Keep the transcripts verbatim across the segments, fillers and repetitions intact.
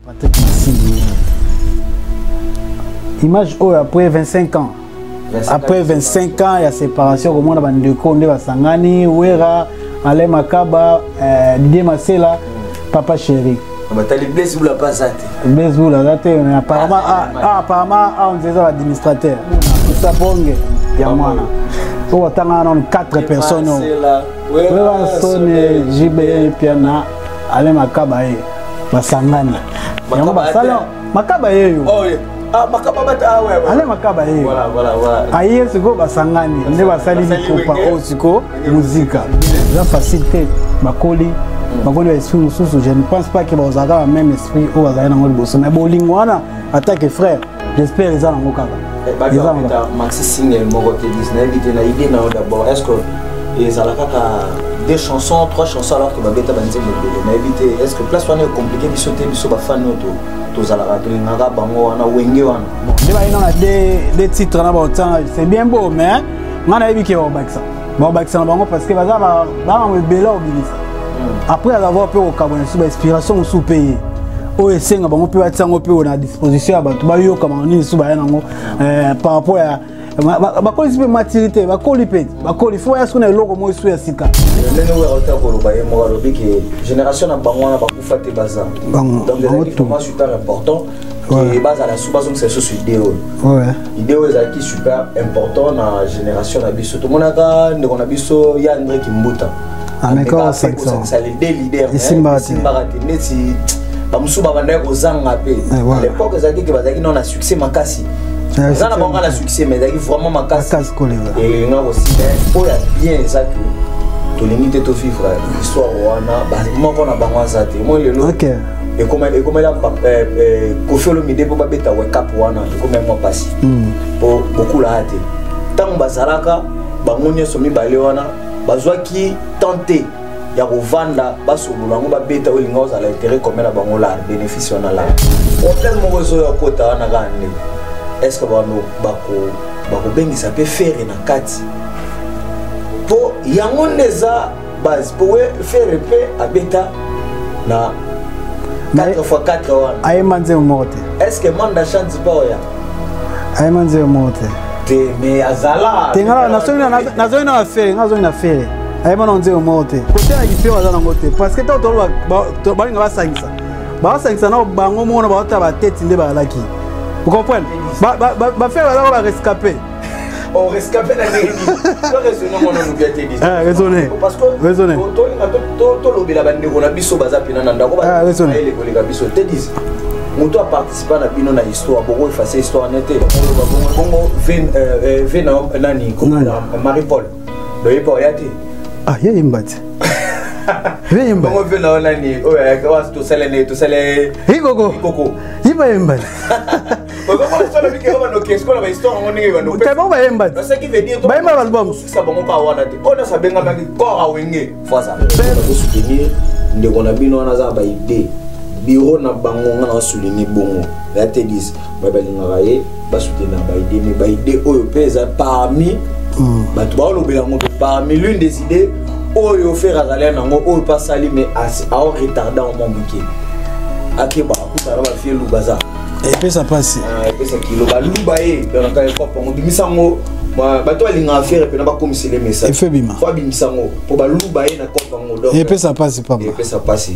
Patrick Massili. Image oh, après vingt-cinq ans. Après vingt-cinq ans, il y a séparation. Comment on a bandé Konde Basangani, Ouera, Alain Makaba, Didier Massela, Papa Chéri. Tu as Blaise Boula pas ça. Blaise Boula, apparemment, ah, apparemment, on disait l'administrateur. Ça bonge, il y a moi. On a quatre personnes. Ouera, Sonne, J B, Piana, Alain Makaba, Basangani. Makaba, ah, Makaba, ah ouais, Alain Makaba, voilà, voilà, voilà. Aïe, c'est quoi Basangani? On est Basali, Osiko, musique. C'est facilité, Bakoli. Je ne pense pas qu'ils vont avoir le même esprit au Bazar. Mais Bolingwana, attaque frère, j'espère qu'ils ont un cas. Maxi Single, moi, qui dit, d'abord, est-ce que ils ont deux chansons, trois chansons alors que Babeta Banzé m'a évité? Est-ce que place on est compliqué de sauter sur la fan auto? Tous à la radio, on a bango, on a wenge one. On a des titres c'est bien beau, mais on a évité au Baxa. Bon, Baxa, parce que Bazar va me béla au Bilisa. Après avoir peur au Cameroun, sur l'inspiration sous pays. Au S N, on peut être à disposition à Batubayo, comme on est sous par rapport à la maturité, il faut est-ce qu'on est logo moi sous Sika. Génération à Bangwana, Bakoufate Baza. Donc, des équipements super importants qui basent à la sous-base, c'est sur l'idéo. L'idéo est super important dans la génération à Bisso. Tout le monde a dit qu'on a Bisso, il y a André Kimbuta. Ah, mais comment ça ça les deux leaders. Et Simbarati. Simbarati. Bamusuba bandai kozanga pe. À l'époque, Zaki que Bazaki non a succès makasi. Ça n'a pas de succès, mais Zaki vraiment makasi. Et on a aussi pour la bien ça que tout limite to vivre l'histoire wana. Bah moi qu'on a bangwa zate. Moi le lot. Et comme et comme là Kofi Olomide pour babeta wake up wana. Et comme moi passé. Pour beaucoup la hâte. Tant bazalaka bangonya somi balewana. Bazwaki tenté ya kovanda basolola ngo babeta olinga oza la intérêt commun na bango la bénéfice on a là problème mo zo ya kota wana kane est-ce que bano bako bako bengisa pe faire na kati po yango neza base po faire pe abeta na quatre fois quatre wana ay manze mote est-ce que manda chance pa oya ay manze mote mais azala tengala nazona nazona affaire nazona affaire ayeba na nzeo mote côté ya ifio azana ngote parce que tant tolo ba balinga ba sangisa ba sangisa na bango mona ba ta ba tête nde ba laki vous comprenez ba ba ba faire ba ba rescapé on rescapé na nini to raisonner mon nous bien te dire ah raisonner parce que raisonner to to to lobela bande ko na biso baza pina na ndako ba ele ko le biso te dis Moto a participé à la histoire, beaucoup effacer l'histoire nette. Bongo vin vin nani Marie-Paul. Le hip hop yati. Ah y'a une batte. Y'a une batte. Bongo vin nani. Oh y'a quoi tout ça les tout ça les. Hi coco. Coco. Il va une batte. Bongo pour l'histoire le mec va no qu'est-ce qu'on a histoire on est va no. T'as bon va une batte. Ce qui veut dire. Bah il album. Ça bongo pas wana te. On a ça benga maki corps a wenge. Faut ça. Pour soutenir ndeko na bino wana za ba idée. Bureau na bango ngana souligner bongo la te dis ba balinga ye ba soutenir ba idée mais ba idée oyo pesa parmi ba to ba lobela ngo parmi l'une des idées oyo faire azali nango oyo pas sali mais a retardant mon bouquet akeba ku sara ba fie lubaza et puis ça passe et puis ça kilo ba luba ye dans ka ko pongo dimisango ba to alinga faire pe na ba komiser les messages et fait bima faut bimisango pour ba luba ye na ko pongo donc et puis ça passe pas et puis ça passe.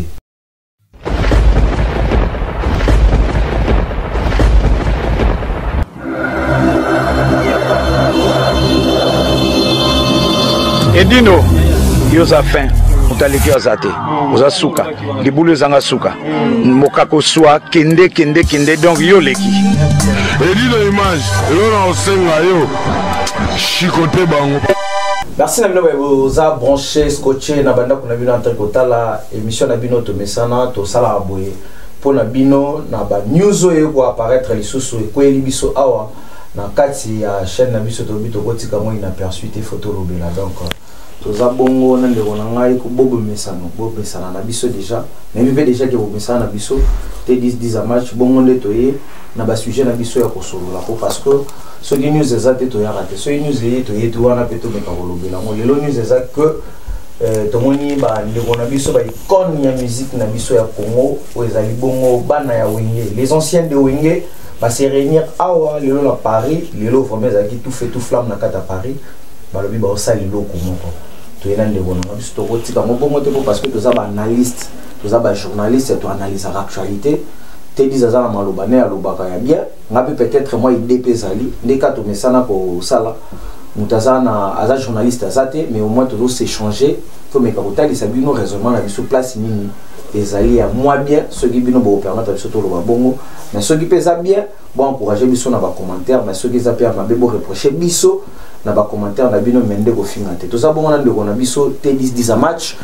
Edino, yoza fin, utaliki azate, oza suka, libulu zanga suka, mokako soa, kende, kende, kende, donc yo leki. Edino image, yo na osenga yo, chikote bango. Merci Nabino, vous avez branché, scotché, Nabanda, qu'on a vu dans le côté la émission Nabino, to mesana, to sala aboye, pour Nabino, Naba news et quoi apparaître les sous et quoi libiso awa. Na kati ya chaîne na biso to bito kotika mo ina persuité photo lobela donc toza bongo na ndeko na ngai ko bobo mesano bobo mesana na biso déjà mais vive déjà que bobo mesana na biso te dix dix à match bongo nde toye na ba sujet na biso ya kosolola ko parce que ce qui news exact to ya raté ce news yi to yeto wana peto meka ko lobela mo lelo news exact que tomoni ba ndeko na biso ba icône ya musique na biso ya Congo ezali bongo bana ya Wenge les anciens de Wenge ba se réunir awa lelo na Paris lelo vraiment ezali tout fait tout flamme na kata Paris ba lobi ba osali loko moko to yena ndeko na biso to kotika mo bongo te parce que toza ba analyste toza ba journaliste to analyse actualité te dizaza na maloba ne alobaka ya bien ngapi peut-être moi idée pesali ndeka to mesana ko sala Moutazana, aza journaliste azate, mais au moins tous s'échanger. Faut me capoter les sabino raisonnement la sur place nini. Les alliés à moi bien, ceux qui bino bon permettre surtout le bongo, mais ceux qui pèsent bien, bon encourager biso na ba commentaire, mais ceux qui zappent à ma bébo reprocher biso na ba commentaire na bino mende ko fingate. Tout ça bon on a de on a biso T dix dix à match.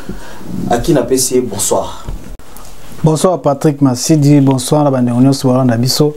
À qui n'a P C bonsoir. Bonsoir Patrick Massidi, bonsoir la bande union soir na biso.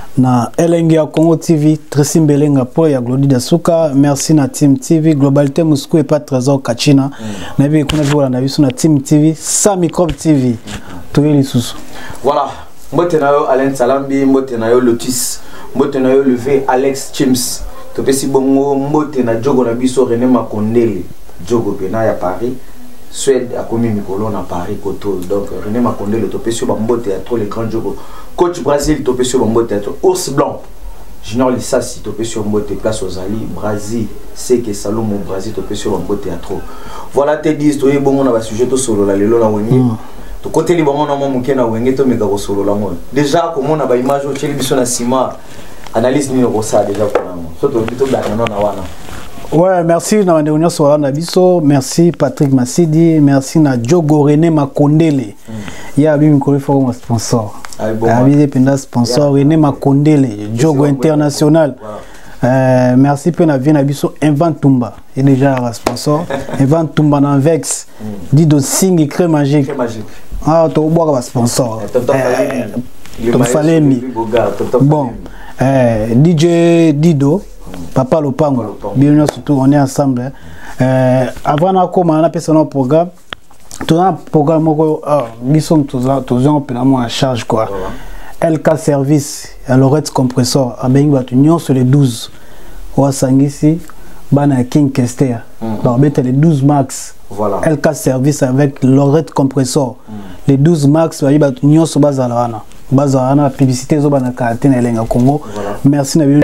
Na Elengia Congo T V, Tracy Mbelenga po ya Glody Dasuka, merci na Team T V, Globalité Moscou et pas Trésor Kachina. Na bi kuna jola na biso na Team T V, sa microbe T V. Toye li susu. Voilà. Mbote na yo Alain Salambi, mbote na yo Lotus, mbote na yo levé Alex Chims. To pesi bongo mbote na Jogo na biso René Makondele. Jogo pena ya Paris. Suède a commis Mikolo na Paris Koto. Donc René Makondele to pesi ba mbote ya trop le grand Jogo. Coach Brésil topé sur Mbote Ours Blanc Junior Lissassi topé sur Mbote place aux Ali Brésil c'est que Salomon Brésil topé sur Mbote trop voilà te dis toi bon on a sujet to solo la lelo la woni to côté li bon on mo muke na wenge to mega solo la mo déjà comment on a ba image au cheli biso na sima analyse ni ko ça déjà pour moi surtout plutôt da na na wana. Ouais, merci na Ndéonion Soala biso, merci Patrick Massidi, merci na Jogo René Makondele. Il y a bien un faut sponsor. Abi penda sponsor René Makondele, Jogo International. Euh, merci pe na vie na biso Invent Tumba. Et déjà un sponsor. Invent Tumba na Vex. Dit de signe crème magique. Ah, to boire ba sponsor. Tom Falemi. Bon, euh, D J Dido. Papa Lopango, bienvenue surtout, on est ensemble. Euh, avant de on a fait un programme. Tout un programme, nous sommes tous en charge. Quoi. L K Service, Lorette Compressor, à Bengue, sur les douze. Ou à Sangisi, Bana King Kester. Donc, les douze max. Voilà. L K Service avec Lorette Compressor. Les douze max, il y a une sur Bazalana. Bazalana, publicité, Zobana Karatine et Lenga Congo. Merci, Nabil.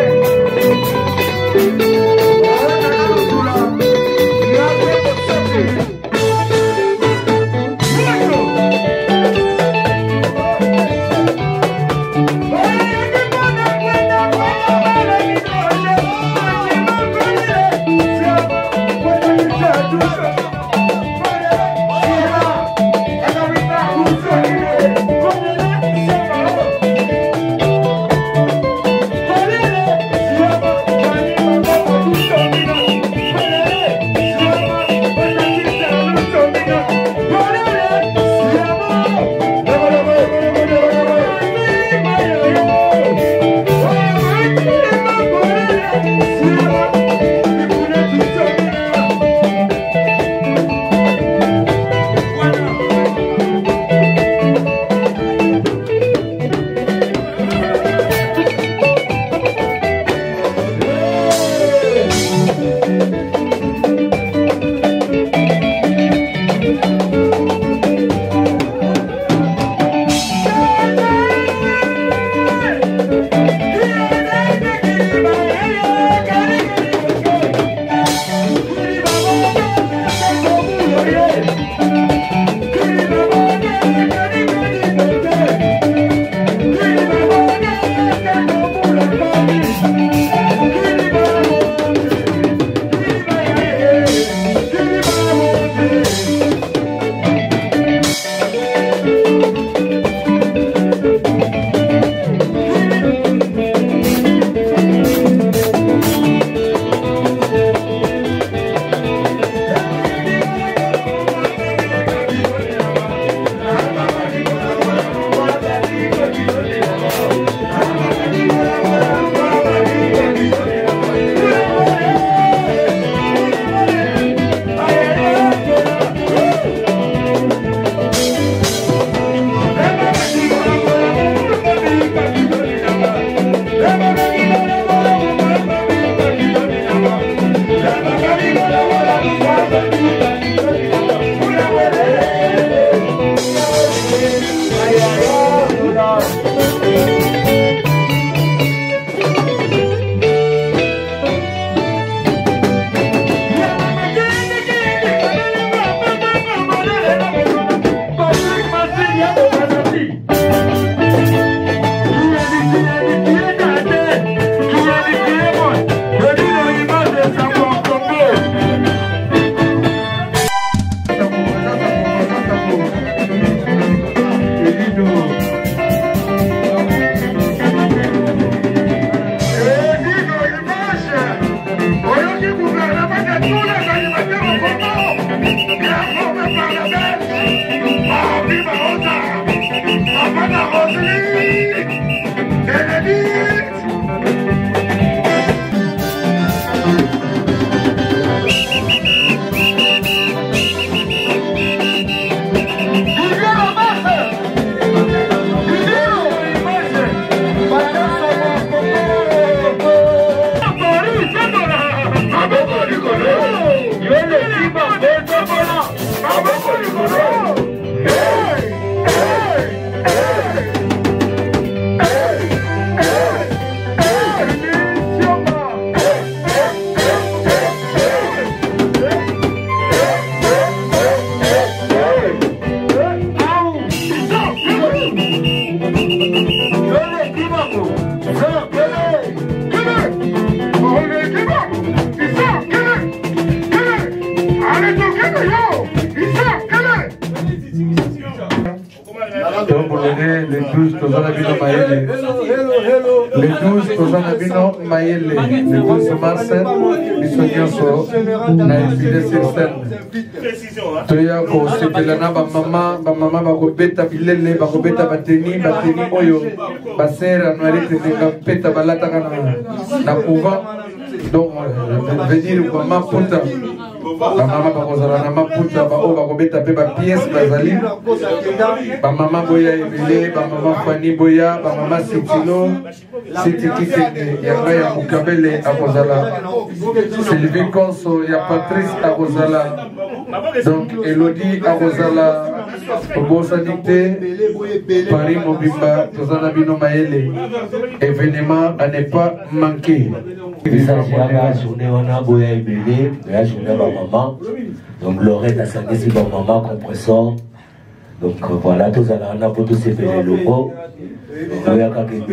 Bino Mayele. Le douze, Tozana Bino Mayele. Le douze mars, Bissonioso, Naïfide Sirsen. Toya ko sepelana ba mama, ba mama ba ko beta bilele, ba ko beta bateni, bateni oyo. Ba sera no ari tenga peta balata kana na couvent. Donc venir ko ma puta. Ba mama ba ko zala na ma puta ba o ba ko beta pe ba pièce bazali. Ba mama boya ebele, ba mama Fani boya, ba mama Sitilo, Sitikike ya ya mukabele akozala. Sylvie Konso ya Patrice akozala. Donc Elodie akozala Obosa Dicté Paris Mobimba Tozana Bino Mayele. Événement à ne pas manquer. La journée on a boya ebele, la journée ma maman. Donc Lorette a sangé ma maman compresseur. Donc voilà, tous à la pour tous ces belles logos. Voilà.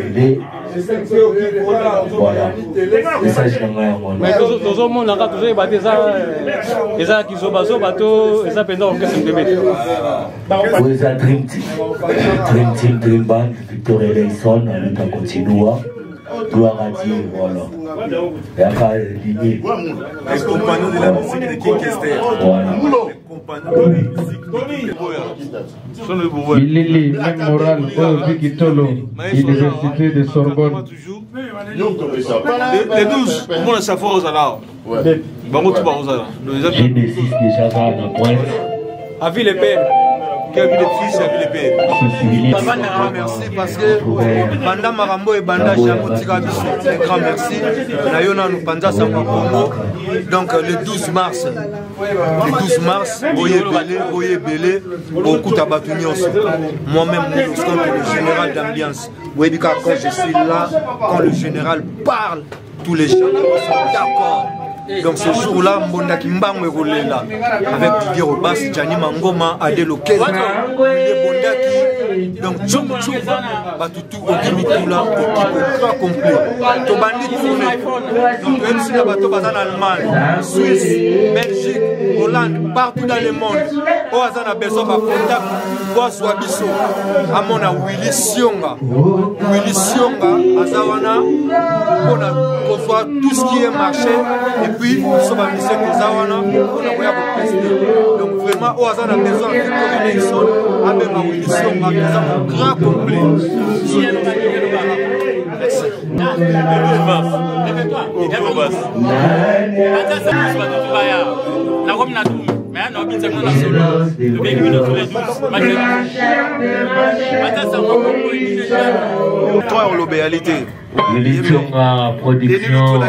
Message dans mon mais tout le monde a toujours battu ça. Les gens qui sont basés au bateau, ils ont pendant orchestre de bébé. Oui, c'est Dream Team. Dream Team, Dream Band, Victor Eleison, le temps continue. Gloire à Dieu, voilà. Et après, ligné. Les compagnons de la musique de King Kester. Voilà. Il est même moral, Vicitolo, Université de Sorbonne. Les douze, comment ça fait aux alors? J'ai des six déjà dans la pointe. À vie les pères. Quelle vie de fils, à vie les pères. Merci parce que pendant Marambo et Banda, j'ai un grand merci. Nayona nous pendant ça donc le douze mars, le douze mars, Boye Belé, Boye Belé, beaucoup d'abattus aussi. Moi-même, le général d'ambiance. Vous voyez quand je suis là, quand le général parle, tous les gens sont d'accord. Donc ce jour-là, Mbonda Kimbango est roulé là. Avec Didier Robas, Gianni Mangoma, Adé Loquet, donc Tchoum Tchoum, Batoutou, Okimitou là, équipe grand complet. Tobandi tourné. Donc même si la bateau va en Allemagne, Suisse, Belgique, Hollande, partout dans le monde, au hasard a besoin de contact, pour soit biso. À mon Willy Sionga, Willy Sionga, Azawana, pour soit tout ce qui est marché. Et puis, nous sommes à mission de Zawana, on a voyagé pour président. Donc, vraiment, au hasard, on a besoin de Victor Nelson, avec ma Wilson, on a besoin d'un grand complet. Merci. Toi, on l'obéalité. L'élection à production. Le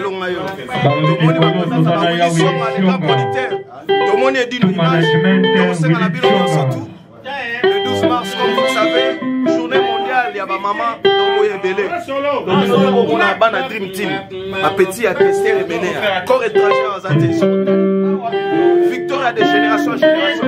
douze mars, comme vous le savez, journée mondiale, il y a ma maman, donc Belé. Donc on a un Dream Team, un petit à tester et mener. Corps étranger aux attention. Victoire à des générations en génération.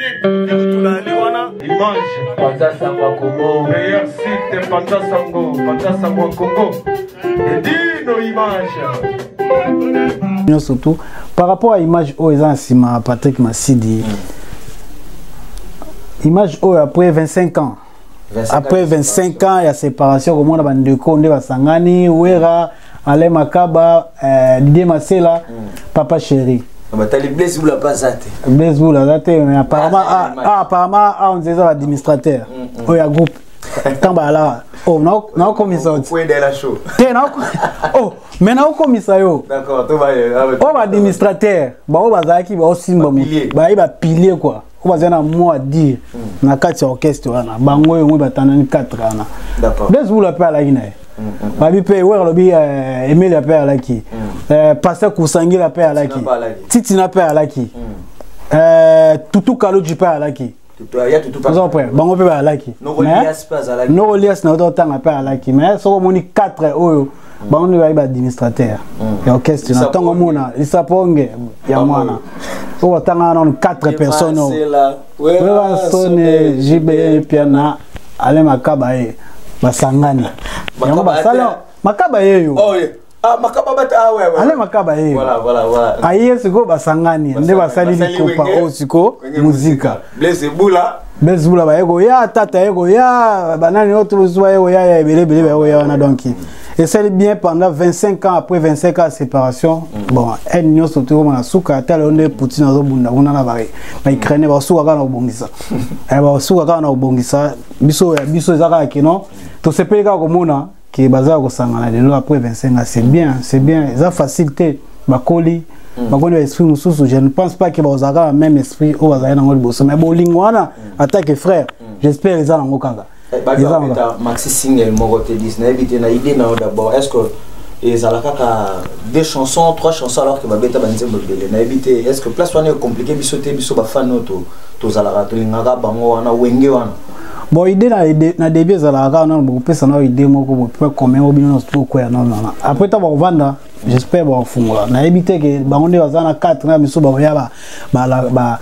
Il mange. Panta Sangwa Congo. Meilleur site, Panta Sango. Panta Sangwa Congo. Et dis nos images. Surtout, par rapport à l'image où ils ont Sima Patrick Massidi, image où après vingt-cinq ans, après vingt-cinq ans, il y a séparation, comme on a de Konde Basangani, Ouera, Alain Makaba, Didier Massela, Papa Chéri. Blaise Boula pas zate. Blaise Boula zate, mais apparemment, ah, apparemment, on disait administrateur. Oh, il y a groupe. Tant là, oh, non, non, commissaire. Point de la show. Oh, mais non, commissaire. D'accord, tout va. Oh, administrateur. Bah, on va dire qu'il va aussi bah, il va pilier quoi. On va dire un mot à dire. Na quatre orchestre là, bango on va t'en quatre là. D'accord. Blaise Boula pas la Guinée. Babi pe ouais lobby Emile la paix à la qui. Euh Pasteur Kousangui la paix à la qui. Titi na paix à la qui. Euh Toutou Kalo du paix à la qui. Il y a tout pas. Vous en prenez. Bango pe à la qui. No relias pas à la qui. No relias na autant temps à paix à la qui mais so on dit quatre oyo. Bango va administrateur. Et orchestre na tango mona isaponge ya mwana. O tanga non quatre personnes. Ouais va sonner J B piana ale makaba e. Basangani. Makaba salon. Makaba yeyo. Oh yeah. Ah makaba bata ah ouais ouais. Ale makaba yeyo. Voilà voilà voilà. Aye siko basangani. Nde basali likopa o siko muzika. Blaise Boula. Blaise Boula ba ego ya tata ego ya banani autres soit ego ya ya belé belé ego ya na donc et c'est bien pendant vingt-cinq ans après vingt-cinq ans de séparation bon elle n'y surtout comme na suka tel on est Poutine zo bunda on na ba ba Ukraine ba suka kana obongisa eh ba suka kana obongisa biso biso ezaka kino to se peka ko mona que baza ko sangana lelo après vingt-cinq ans c'est bien c'est bien ça facilité ba koli ba koli esprit mususu je ne pense pas que ba ozaka même esprit o baza na ngoli boso mais bo lingwana attaque frère j'espère les ala ngokanga maxi single moko te dis na éviter na idée na d'abord est-ce que les alaka deux chansons trois chansons alors que ba beta banze mbele na éviter est-ce que place wana est compliqué bisoté biso ba fan to to zalaka to lingaka bango wana wenge wana bon idée na idée na début zalaka na beaucoup pesa na idée moko bo peut combien obino to ko ya non non après ta ba vendre j'espère ba fungula na éviter que bango nde bazana quatre na biso ba ya ba ba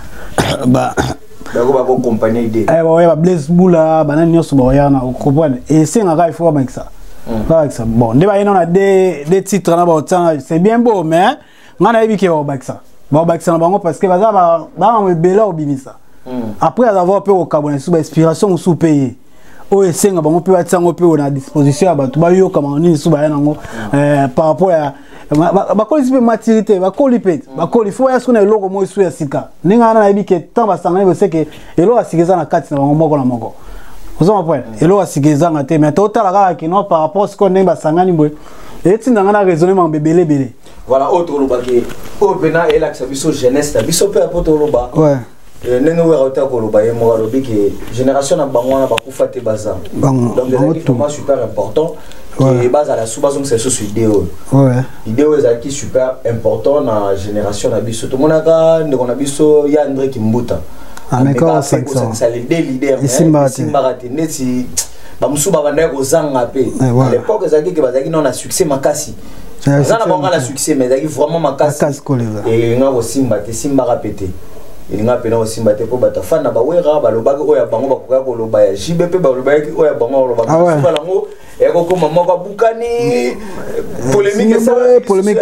ba D'accord, bah, compagnie idée. Eh, ouais, bah, Blaise Boula, banane nyonso ba yana, vous comprenez? Et c'est un gars il faut avec ça. Avec ça. Bon, débat il y a des des titres là bas, c'est bien beau, mais on a vu qu'il y a avec ça. Bon, avec ça bango parce que baza ba ba me bela obimisa. Après avoir peu au Cameroun sous inspiration sous pays. O esenga bango pe batsango pe na disposition ba to ba yo kama ni sous ba yana ngo euh par rapport à ba ko isipe maturité ba ko lipet ba ko il faut est-ce qu'on est logo mo isu ya sika ninga na yebi ke tant ba sanga bo seke elo asigeza na kati na bango moko na moko ozo ma point elo asigeza na te mais total ka ki no par rapport ce qu'on ba sanga ni bo et tinga na raisonnement bebele bele voilà autre lo ba ke o pena et la biso jeunesse biso pe apoto lo ba ouais nenge wera ko lo ba ye mo lo bi ke génération na bango na ba kufa te baza donc les équipements super important qui base à la sous-base donc c'est sur vidéo ouais vidéo est qui super important dans la génération na biso to monaka ndeko na biso ya André Kimbuta ameka ça ça les deux leaders Simbarate neti ba musuba banda ko zanga pe à l'époque ezaki que bazaki non na succès makasi ça na bango la succès mais ezaki vraiment makasi et nga ko simba te simba rapete il nga pena aussi mbate po bata fana ba wera ba lobaka oya bango ba koka ko loba ya J B P ba loba ya oya bango loba ba lango e ko ko mama ka bukani polémique ça polémique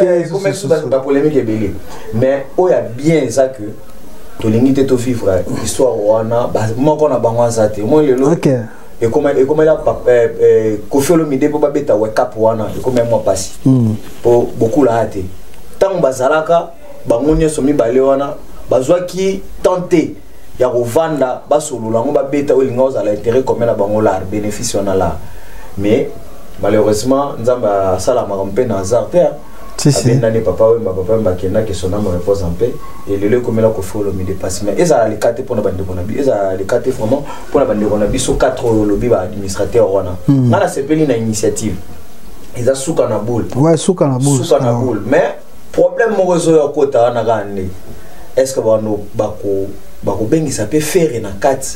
ba polémique belé mais oya bien ça que to lingite to vivre histoire wana ba moko na bango azate mo lelo OK et comme et comme là euh Koffi Olomide po ba beta wake up wana et comme moi passé pour beaucoup la hâte tant bazalaka bango nyeso mi balé wana bazwa qui tenter ya rovanda basolo lango ba beta olinga ozala intérêt commun na bango la bénéfice on a là mais malheureusement nzamba sala makampe na hasard si si nani papa we papa mbakena que son âme repose en paix et le le comme la Koffi Olomide passe mais eza les quatre pour na bande ko na bi eza les quatre vraiment pour na bande ko na biso quatre lobby ba administrateur wana ngala sepeli na initiative eza suka na boule ouais suka na boule suka na boule mais problème mo rezo ya kota na gande est-ce que bano bako bako bengi ça peut faire na kati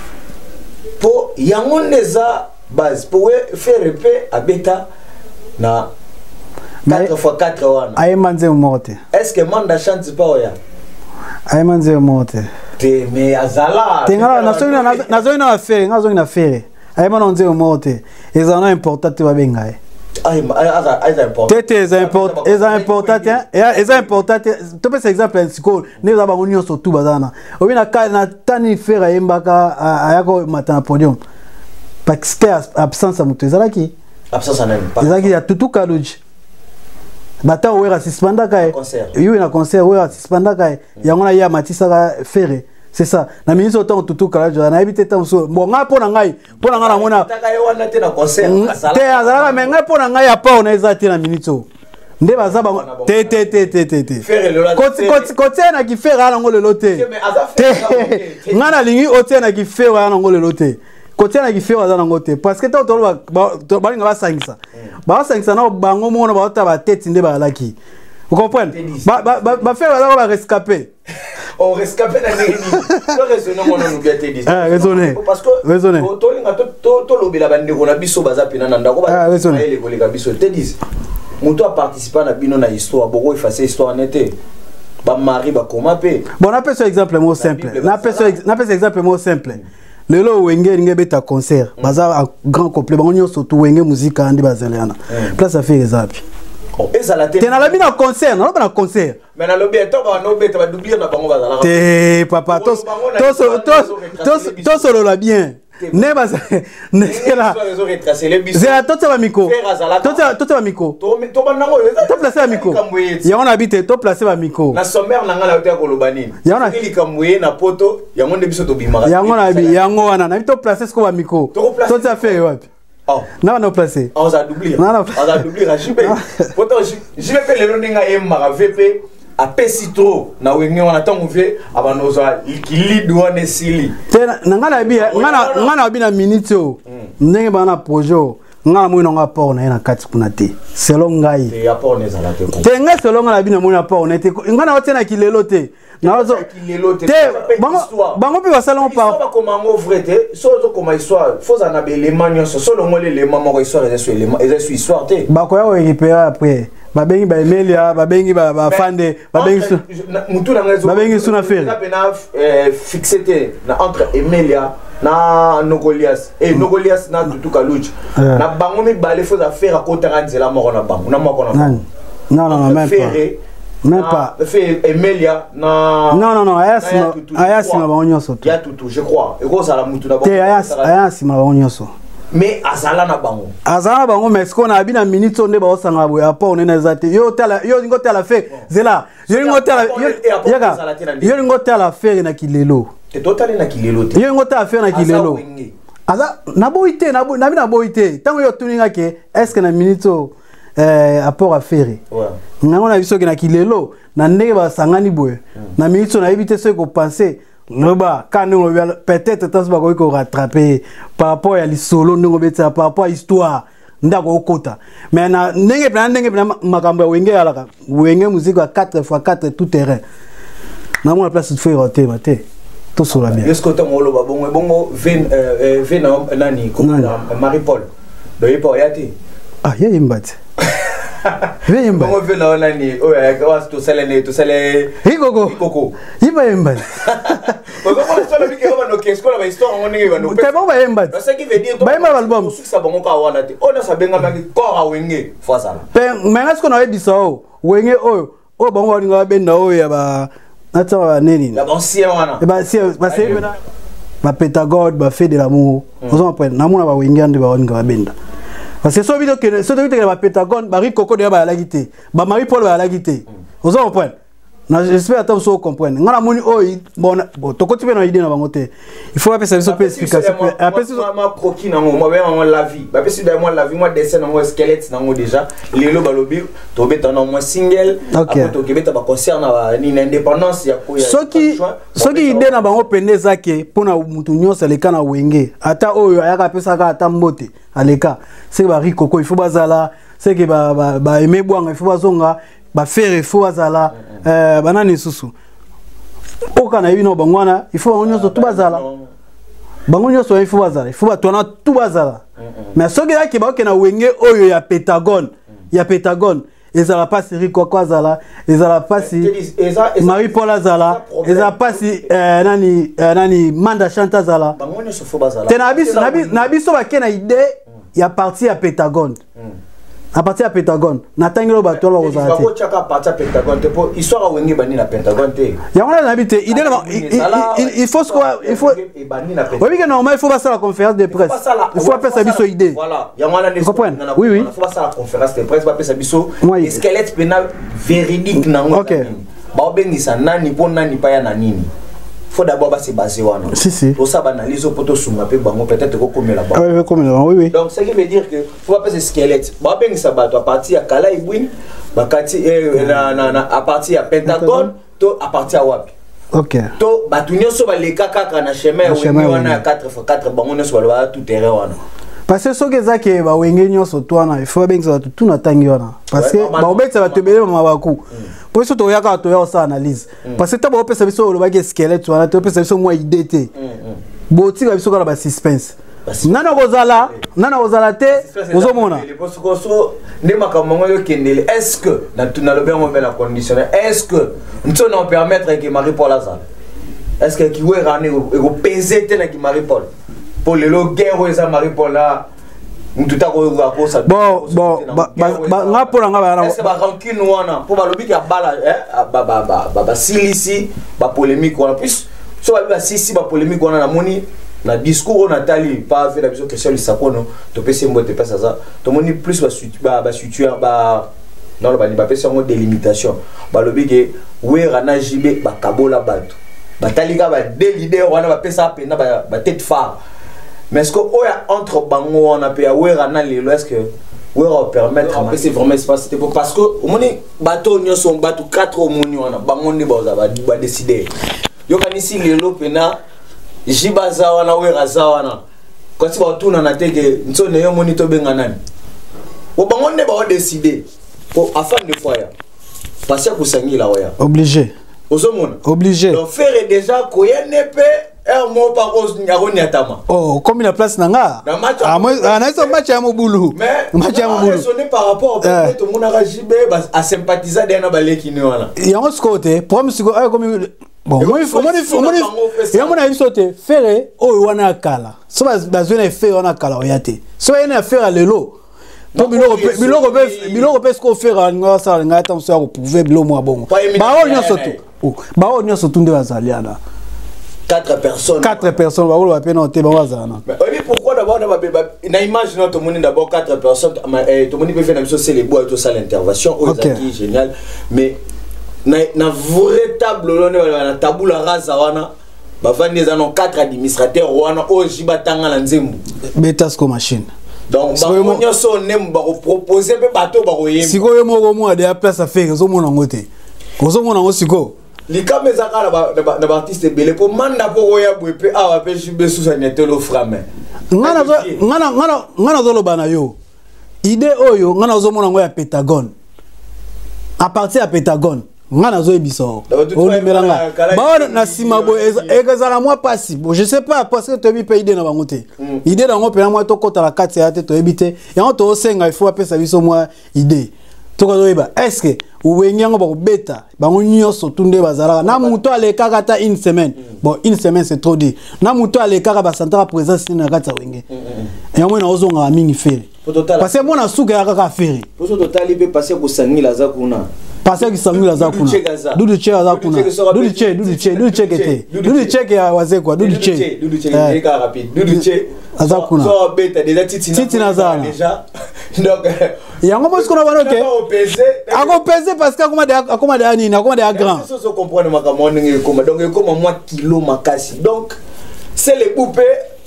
po yango neza base pour faire pe abeta na quatre fois quatre wana ay manze morte est-ce que manda chance pa oya ay manze morte te me azala te ngala na soni na na soni na faire na soni na faire ay manze morte ezana important te babenga ay ay ay important tete ez important ez important ez important to pe exemple siko ne za bango nyonso tu bazana obi na ka na tani faire yembaka ayako matana podium parce que absence mutu ezala ki absence anem ezala ki ya tutu kaluji bata wera suspenda kai yo na concert wera suspenda kai yango na ya matisa ka faire c'est ça na ministre autant tutu kala jo na ebite tam so bon nga pona ngai pona nga na mona taka yo wana te na concert kasala te azala me ngai pona ngai apa ona ezati na ministre nde baza ba te te te te te te koti koti koti na ki faire ala ngolo lote nga na lingi ote na ki faire ala ngolo lote koti na ki faire ala ngote parce que to to ba ba nga ba sangisa ba sangisa na bango mona ba ta ba tete nde ba laki vous comprenez ba ba ba faire ala ba rescaper on rescapé na nini to raisonner mon nous bien te dire ah raisonner parce que raisonner to linga to to lobela bande ko na biso baza pina na ndako ba ele ko leka biso te dis muto a participé na bino na histoire beaucoup effacer histoire nete ba mari ba koma pe bon na pese exemple mo simple na pese na pese exemple mo simple lelo wenge ringe beta concert baza grand complet bango nyonso to wenge musique andi bazeliana place a faire zapi T'es dans la mine en concert, non? Pas en concert. Mais dans le bien, tu vas doubler na bango bazala. T'es papa, tous tous tous solo la bien. Ne bas ne là. C'est la toute va micro. Toute toute va micro. To banango. To placer va micro. Ya on habite to placer va micro. Na sommaire nanga la hotel kolobani. Ya on a ili kamwe na poto, ya on debiso to bimara. Ya on a bi, ya on wana na to placer ce ko va micro. To ça fait wapi? Oh. Non, non, placé. On a doublé. Non, non. On a doublé. Je vais je vais faire le running à M V P à Pesitro. Na wengi on attend on fait avant nos qui lead one sili. Tena ngana bi ngana ngana bi na minute o. Ndenge bana projet o. Ngana mo na rapport na na kati kuna te. Selon ngai. Et rapport ne za la te. Tenga selon ngana bi na mo rapport na te. Ngana otena kilelo te. Na ozo kilelo te. Bango bango pe basalon pa. Pas comme en vrai te. So comme histoire. Faut en avoir les manions. So le mot les mamans histoire et sur les et sur histoire te. Ba ko ya récupérer après. Ba bengi ba Emelia, ba bengi ba ba Fande, ba bengi su. Mutu na ngazo. Ba bengi su na faire. Na bena fixé te na entre Emelia na Nogolias et Nogolias na Tutu Kaluch. Na bango mi balé faut faire à côté ranzela moko na bango. Na moko na bango. Non non non même pas. Même pas. Fait Emelia na. Non non non, aya sima aya sima ba onyoso. Ya Tutu, je crois. Et ko ça la mutu na bango. Te aya aya sima ba onyoso. Mais azala na bango. Azala bango mais ce qu'on a bien minute on ne ba osanga boya rapport on est nazate. Yo tala yo ngo tala fait. Zela. Yo ngo tala yo yaga. Yo ngo tala faire na kilelo. Te total na kilelo te. Yo ngo tala faire na kilelo. Aza na boité na na na boité. Tango yo tuninga ke est-ce que na minute euh rapport à faire. Ouais. Na on a vu ce que na kilelo na ndenge ba sangani boye. Na minute on a évité ce qu'on pensait. Loba quand on peut-être tant ba ko rattraper par rapport à l'isolo ndongo betsa par rapport à histoire ndako okota mais na ndenge plan ndenge plan makambo wenge alaka wenge musique à quatre fois quatre tout terrain na mo la place de faire roter maté tout sur la bien est-ce que ton loba bongo bongo vin vin nani ko Marie Paul do yepo yati ah yé imbati Vem embora. Vamos ver lá nani. Oi, eu acho que tu sele ne, tu sele. Rigogo. Rigogo. Iba embora. Mas como só não fica no que escola vai história onde vai no. Tá bom vai embora. Você que vê dia. Vai embora album. Su sa bongo ka wana te. Ona sabenga mangi ko a wenge fasa. Pe, mengas ko na ebisa o. Wenge o. O bongo wa nga benda o ya ba. Nata ba neni. La bon sie wana. Ba sie, ba sie bena. Ba Pentagone, ba fait de l'amour. Vous en prenez. Na mona ba wenge ande ba nga benda. Parce que ce vidéo que ce vidéo que la Pentagone, Marie Coco de ba la guité, ba Marie Paul ba la guité. Vous en comprenez? Na j'espère attendre ça comprendre. Ngana moni o bon bon to côté na idée na bangote. Il faut appeler ça spécification. Après ça ma croquis na mo moi on la vie. Ba pesi de moi la vie moi dessin na mo squelette na mo déjà. Lelo balobi to beta na mo single. Après to kebeta ba concert na ni indépendance ya ko ya. Ce qui ce qui idée na bango pendeza ke pona mutu nyonso leka na wenge. Ata oyo ayaka pesa ka ata mbote aleka. C'est ba Marie Coco il faut bazala. C'est que ba ba ba aimer boanga il faut bazonga. Ba faire il faut bazala euh banani susu okana yino bangwana il faut onyo tout bazala bangonyo so il faut bazala il faut batona tout bazala mais soki ya ke ba okena wenge oyo ya Pentagone ya Pentagone ezala pas série quoi quoi zala ezala pas si Marie Paul azala ezala pas si nani nani Manda Chanta zala bangonyo so faut bazala tena biso na biso ba kena idée ya partie ya Pentagone. À partir à Pentagone, n'attendez pas bateau là aux Antilles. Il faut que à partir à Pentagone, pour histoire à Wengi bani la Pentagone. Il y a un habité. Il il faut ce quoi il faut. Oui que normalement il faut passer la conférence de presse. Il faut appeler ça biso idée. Voilà. Il y a un vous comprenez? Oui oui. Il faut passer la conférence de presse, appeler ça biso. Squelette pénal véridique nango. OK. Ba bengi sa nani pour nani pa ya nanini. Faut d'abord se baser wana. Si si. Pour ça analyse au poteau sous pe bango peut-être ko comme la bango. Oui comme oui oui. Donc ce qui veut dire que faut pas passer squelette. Ba bengi sa bato à partir à Kala Ibwin, ba kati na na à partir à Pentagone, to à partir à wapi. OK. To batunyo so ba le kaka na chemin wana quatre fois quatre bango ne so ba tout terrain wana. Parce que ce que ça que ba wenge nyonso to wana il faut bien que ça tout na tangi wana. Parce que ba obet ça va te bele mabaku. Pour ça to yaka to ya ça analyse. Parce que ta ba opesa biso lo ba ke squelette wana to opesa biso moi idée te. Boti ba biso kala ba suspense. Nana kozala, nana kozala te, ozomona. Ne makambo yo kendele. Est-ce que na tuna lo bien mo la conditionnel. Est-ce que nous on permettre que Marie Paul azala. Est-ce que qui ouais rané e go peser te na ki Marie Paul. Pour le lo guerre eza Marie Paul là tout à coup bon bon nga pona nga ba est-ce ba rancune wana pour ba lobi ki abala eh ba ba ba ba silisi ba polémique wana plus so ba sisi ba polémique wana na moni na discours Nathalie pas fait la vision question li sakono to pese mbote pesa ça to moni plus ba ba situer ba dans le bani ba pese ngo délimitation ba lobi ke wera na jibe ba kabola bato ba talika ba de leader wana ba pesa pena ba ba tête phare. Mais est-ce que oya entre bango on a payé wera na lelo est-ce que wera permettre en c'est vraiment espace c'était parce que au moni bateau nyo son bateau quatre au moni wana bango ndi ba ba décider yo kanisi lelo pena jibaza wana wera za wana quand tu vas tourner na teke nsone yo moni to benga nani o bango ndi ba décider pour afin de fois ya passer ko sangila oya obligé ozomona obligé donc faire déjà koyenepe un mot par cause nyaroni atama oh comme la place nanga ah moi ana so match ya mobulu match ya mobulu sonné par rapport au peut-être mon arajibe à sympathiser d'ena baleki ni wana yango skote problème siko ay comme bon moi faut moi faut moi yango na bisote faire o wana kala so bazona faire wana kala oyate so yana faire lelo to biloko biloko biloko parce qu'on fait nga ça nga attention à prouver bilo moi bon ba o nyo surtout ba o nyo surtout nde bazaliana quatre personnes quatre personnes ba o peine noter ba wazana mais oui pourquoi d'abord na image non tout monde d'abord quatre personnes tout le monde peut faire la chose c'est les bois tout ça l'intervention oh c'est génial mais na na véritable na tabula rasa wana ba vandi za non quatre administrateurs wana o jibatanga na nzembu betasco machine. Donc, on a son nem ba proposer pe bateau ba koyem. Siko yo moko mo de place à faire zo mona ngote. Ozo mona ngo siko. Li kameza kala ba na artiste belé pour manda po ya bwepe awa pe jibe sous sa netelo frame. Ngana ngana ngana ngana zo lo bana yo. Idée oyo ngana zo mona ngo ya Pentagone. À partir à Pentagone. Ngana zo ebiso. O limelanga. Ba na simabo ezala moi passi. Bon je sais pas parce que tu bi payer na bangote. Idée na ngo pe na moi to kota la quatre ya te to ebité. Et on to senga il faut appeler ça biso moi idée. To ko eba est-ce que ou wenyango ba beta bango nyoso tunde bazala na muto ale kaka ta une semaine. Bon une semaine c'est trop dit. Na muto ale kaka ba santara présence na kata wenge. Et moi na ozonga mingi fere. Parce que moi na suka ya kaka fere. Pour ce total il peut passer ko sangila za kuna. Parce que Samuel Azakuna. Dudu che Azakuna. Dudu che, Dudu che, Dudu che kete. Dudu che ke waze kwa, Dudu che. Dudu che est rapide. Dudu che Azakuna. So beta déjà titina. Titina zana. Déjà. Donc yango mo skona banoke. Ako peser parce que akoma de akoma de ani, akoma de grand. Ça se comprendre makamo ndenge koma. Donc comme moi kilo makasi. Donc c'est les poupées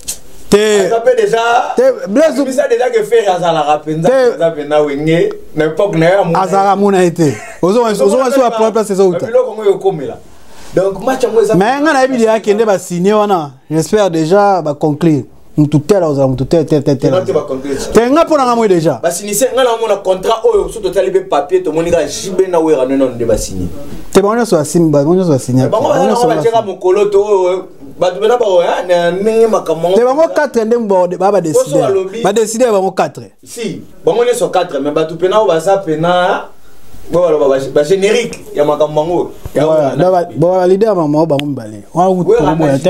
te ça peut déjà te blaise ça déjà que faire azala rapenza ça pena wenge na époque na ya azara mona été ozo ozo ozo a place c'est ça uta biloko ngo yokomela donc match mo ça mais ngana ebili akende ba signer wana j'espère déjà ba conclure mututela oza mututela tete tete te nga pona nga mo déjà ba signer ngala mo na contrat oyo so total be papier to monika jibe na wera non non de ba signer te ba on so asimba on so signer ba on so ba teka mokolo to ba dubena ba oya na ningi makamon te bango quatre ndembo ba ba décider ba décider bango quatre si bango ne so quatre mais ba tupena ba za pena bo ba ba générique ya makamon ya ba ba leader mama ba mbale wa uto bo ya te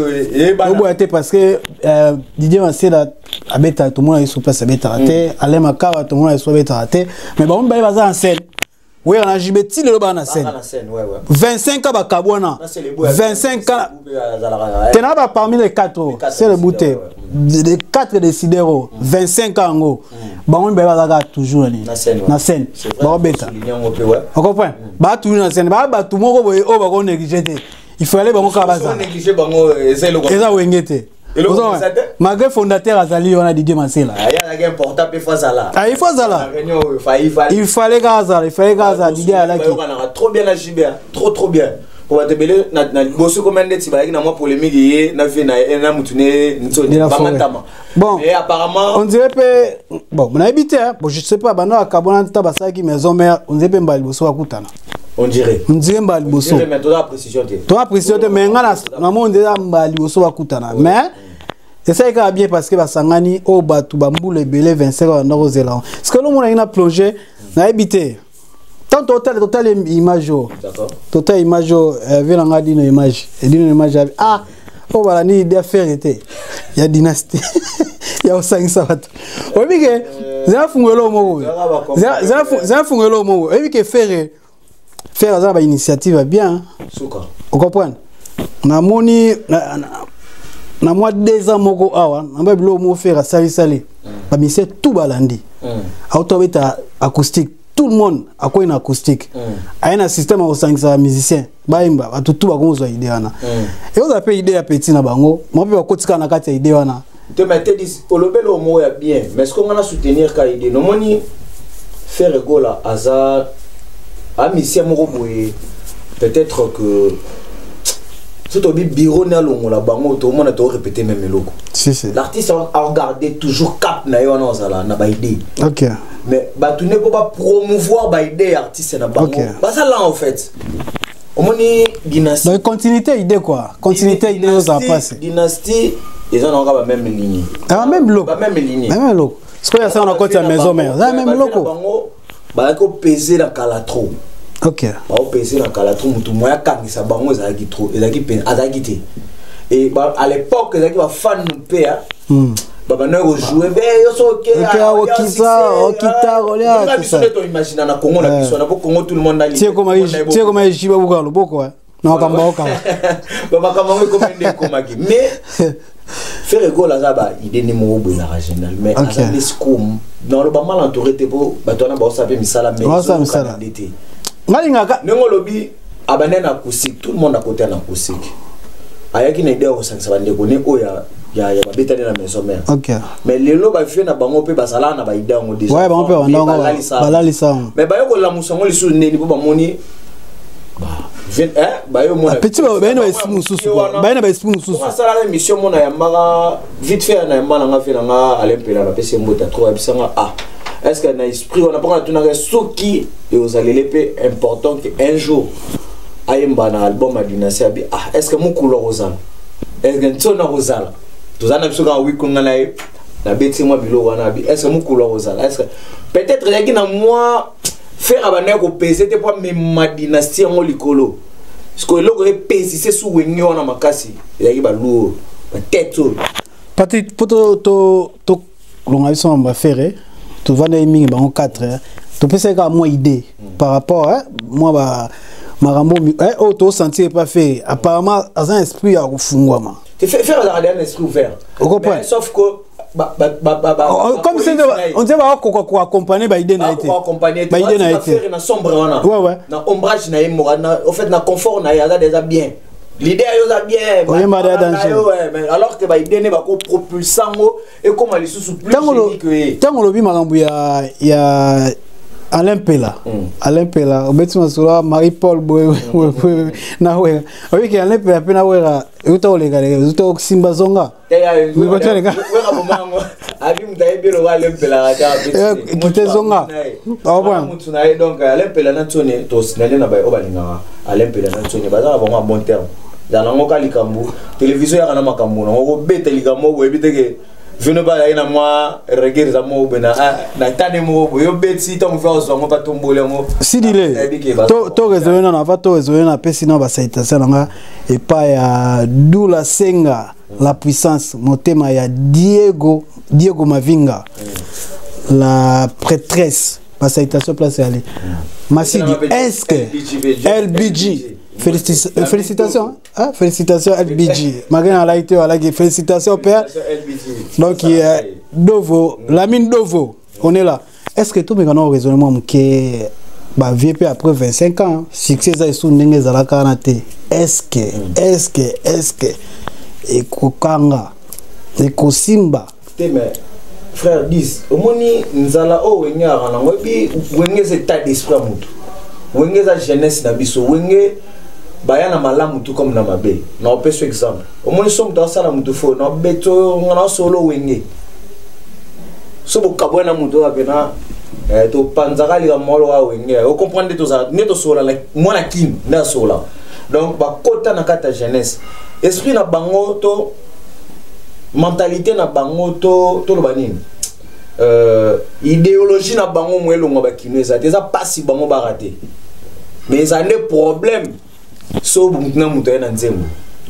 bo ya te parce que Didier Massela abeta tout le monde sur place abeta te ale makaba tout le monde sur abeta te mais ba mbale ba za en scène. Oui, on a jibeti le bas na scène. vingt-cinq ans bakabona. vingt-cinq ans. Tena ba parmi les quatre. C'est le bouté. Les quatre décideurs. vingt-cinq ans ngo. Ba on ba za toujours ni. Na scène. Ba beta. On comprend. Ba toujours na scène. Ba ba tout moko boye o ba ko négliger te. Il faut aller ba mo ka baza. Négliger bango ezelo. Eza wengete. Malgré fondateur Azali, on a Didier Massela. Il y a un portable il faut Zala. Ah il faut Zala. Il fallait Gaza, il fallait Gaza Didier Alaki. Trop bien la J B A, trop trop bien. Pour te belé na na bosso comme ndeti ba na moi polémique yé na vie na na mutune nsoni ba matama. Bon. Et apparemment on dirait que bon, on a habité bon je sais pas bana akabona tabasa ki maison mère, on dirait mbali bosso akutana. On dirait. On dirait mbali bosso. Mais toi la précision te. Toi précision te mais ngana na monde mbali bosso akutana. Mais c'est ça qui est bien parce que basangani au batu bambule belé vingt-cinq ans dans Zéland. Parce que le monde a plongé na habité. Tant total total image. D'accord. Total image vient en dit une image. Et dit une image ah Oh voilà ni idée faire était. Il y a dynastie. Il y a cinq sabato. Oui que ça fungelo mo. Ça ça fungelo mo. Oui que faire faire ça ba initiative bien. Souka. Vous comprenez? Na moni na na moi deux ans moko awa, na ba bilo mo faire sali sali. Ba mi c'est tout balandi. Auto beta acoustique. Tout le monde a quoi une acoustique. A un système au cinq cents musiciens. Baimba, ba tout tout ba ko zo idée wana. Et vous avez idée à petit na bango. Moi pe ba kotika na kati idée wana. Te mettez dis pour le bel au mot bien, mais est-ce qu'on va soutenir ka idée? Non moni faire gola hasard a mission moko boye. Peut-être que c'est au bureau na longo la bango tout le monde a tout répéter même loko. Si si. L'artiste a regardé toujours cap na yo na zala na ba idée. OK. Mais bah tu ne peux pas promouvoir ba idée artiste na bango. Okay. Bah ça là en fait. Au moni dynastie. Donc continuité idée quoi. Continuité idée aux a passé. Dynastie ils ont encore la même ligne. Ah même loco. La même ligne. Même loco. Ce qu'on a ça on a côté la maison mère. Ça même loco. Bah ko peser dans calatro. OK. Bah ko peser dans calatro mutu moya kangisa bango za ki trop. Ezaki pen azakité. Et bah à l'époque ezaki ba fan père. Hmm. Baba na go jouer be yo so OK. OK au kisa, au kita olia. Na biso to imaginer na Congo na biso na Congo tout le monde na li. Tiens comment tiens comment je ba buka lo boko hein. Na kamba oka. Baba kama ngo komende komaki. Mais faire ego la zaba idée ni mo bo na régional mais azali skum dans le ba mal entouré te bo batona ba sabe misala mais ça misala d'été. Ngalinga nengo lobi abanena acoustique tout le monde à côté na acoustique. Ayaki na idée au cinq cents bande ko ne oya ya ya babetane na maison mère. OK. Mais lelo ba fait na bango pe basala na ba idée ngo déjà. Ouais bango pe on balali ça. Mais ba yoko la musango lisu neni bo ba moni bah vient hein ba yo mona petit ba ba na ba simu susu ba na ba simu susu. On sala la mission mona ya mara vite fait na yamba nga fait nga alempela na pese mbota trop abisanga ah est-ce que na esprit on a pas tout na soki et aux allez pe important que un jour ayemba na album a dynastie abi ah est-ce que mon couleur rosal est-ce que ntona rosal tous ana biso ka weekend na na beti moi bilo wana abi est-ce que mon couleur rosal est-ce que peut-être il y a moi faire abana ko peser te pas même ma dynastie en likolo parce que le ko peser c'est sous wengi wana makasi il y a ba lourd ba tête pati poto to to longa biso on va faire tu vas na mingi ba en quatre tu peux c'est ka moi idée par rapport hein moi ba marambo eh oh to sentir pas fait apparemment dans un esprit à refungwama tu fais faire un esprit ouvert sauf que ba ba ba comme c'est on dit va ko accompagner ba idée na été ba idée na été faire na sombre wana ouais ouais na ombrage na imora na au fait na confort na ya déjà bien l'idée yo za bien oui ma danger mais alors que ba idée ne ba ko propulsango et comme ali sous plus que tango lobi marambo ya ya Alain Pela, Alain Pela, au bêtiment sur là, Marie-Paul Boy, na ouais, oui que Alain Pela pena ouais là, où t'as les gars, où t'as Simba Zonga. Oui, bah tiens les gars. Abi mutaye belo Alain Pela ata. Kite Zonga. Ah bon. Mutunaye donc Alain Pela na tsone to sinale na ba obalinga Alain Pela na tsone baza ba bon terme. Dans la ngoka likambu, télévision ya kana makambu na ngo bete likambu bo ebiteke. Je ne pas aller à moi, regarder ça moi bena na tane mo yo beti to mfa ozo ngo patombole ngo si dile to to réseau na va to réseau na pesi na ba saitasa nga et pas ya Dula Senga la puissance motema ya Diego Diego Mavinga la prêtresse ba saitasa place aller Masidi est-ce que L B G Félicitations, félicitations, hein? Félicitations L B G. Magana a été à la félicitations père. Donc il y a Dovo, la mine Dovo, on est là. Est-ce que tout le monde a un raisonnement que bah V P après vingt-cinq ans, succès ça est sous n'engage à la quarantaine. Est-ce que, est-ce que, est-ce que, et Kokanga, et Kosimba. Mais frère dis, au moni nzala o wenga rana ngobi wenge c'est état d'esprit mutu. Wenge za jeunesse na biso wenge bayana malamu tout comme na mabe na opeso exemple au moins somme dans ça la mutu fo na beto ngana solo wenge so bo kabwana mutu apena eh to panzaka li molo wa wenge o comprendre to ça neto sola la mona kin na sola donc ba kota na kata jeunesse esprit na bango to mentalité na bango to to lo banini euh idéologie na bango mwelo ngoba kineza déjà pas si bango ba raté mais ça a des problèmes so bumtna mutaya na nzembo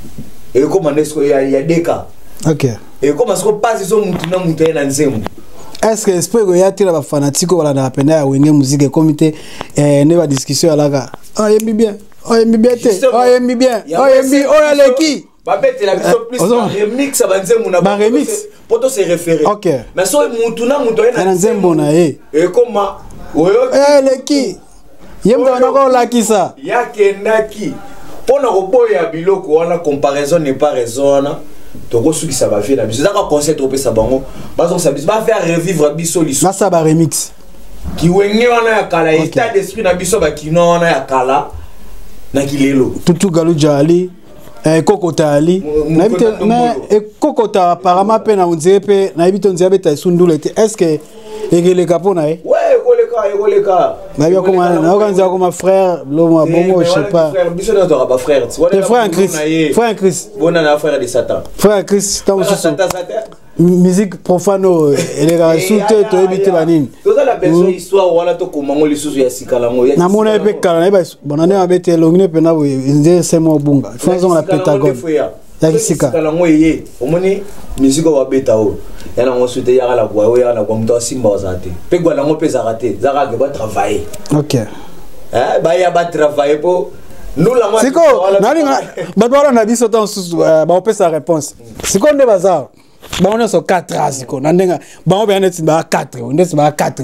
et comme il y a il y a des cas. OK. Et comme est-ce que passe so mutu na mutu na nzemu. Est-ce que esprit que y a tira ba fanatique wala na pena ya wenge musique comité eh ne ba discussion alaga. Ah yembi bien. Oh yembi bien te. Oh yembi bien. Oh yembi oh ya leki. Ba bête la biso plus remix ba nzemu na ba remix. Poto se référer. OK. Mais so mutu na mutu na nzemu na eh. Et comment oyo eh leki. Yemba na ko lakisa. Ya kendaki. Pona ko boya biloko wana comparaison n'est pas raison na. Toko suki ça va faire na biso. Zaka concept opé ça bango. Bazo ça biso ba faire revivre biso liso. Na ça ba remix. Ki wenge wana ya kala état d'esprit na biso ba kino wana ya kala na kilelo. Tutu galu jali. Eh kokota ali. Na bité mais kokota apparemment pe na unzé pe na bité unzé beta sundule te. Est-ce que egele kapona eh? Ouais, ekoleka, ekoleka. Na bien comment na organiser comme frère, l'homme bon je sais pas. Frère, biso na pas frère. Tes frère en Christ. Frère en Christ. Bon na frère de Satan. Frère en Christ, tant aussi. Satan Satan. Musique profano et les gars soute to éviter banine. Tout ça la personne histoire wala to komango lisusu ya sikalango. Na mona pe kala na ba bonane abete longne pe na nze semo bunga. Faisons la Pentagone. Ya kisika. Sikalango yeye. Omoni musique wa beta o. Yana ngo soute ya la kwa o ya na kwa mto simba ozate. Pe gwa lango pe zarate. Zara ke ba travailler. OK. Eh ba ya ba travailler po nous la moi. Siko nani ba dola na biso tan susu ba opé sa réponse. Siko nde bazar. Bah on est sur quatre as quoi. Nandenga bah on vient d'être bah quatre. On est sur bah quatre.